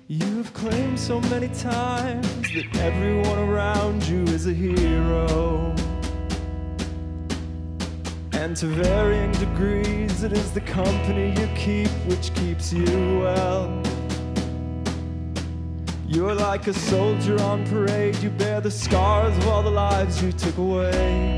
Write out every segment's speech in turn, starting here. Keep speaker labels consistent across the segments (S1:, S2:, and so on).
S1: You've claimed so many times that everyone around you is a hero, and to varying degrees it is the company you keep which keeps you well. You're like a soldier on parade, you bear the scars of all the lives you took away.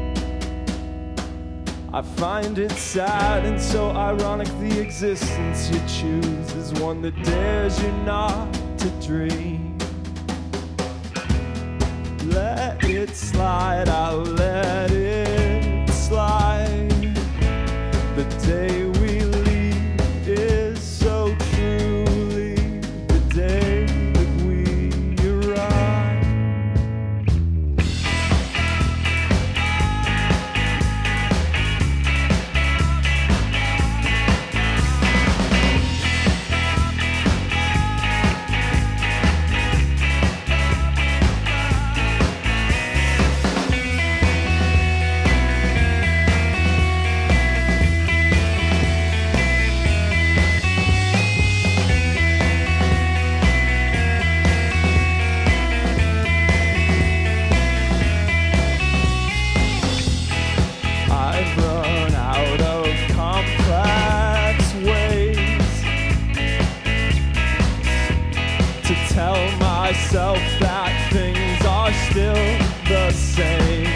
S1: I find it sad and so ironic the existence you choose is one that dares you not to dream. Let it slide, I'll let it slide. The day we leave is so truly the day that we arrive. I've run out of complex ways to tell myself that things are still the same.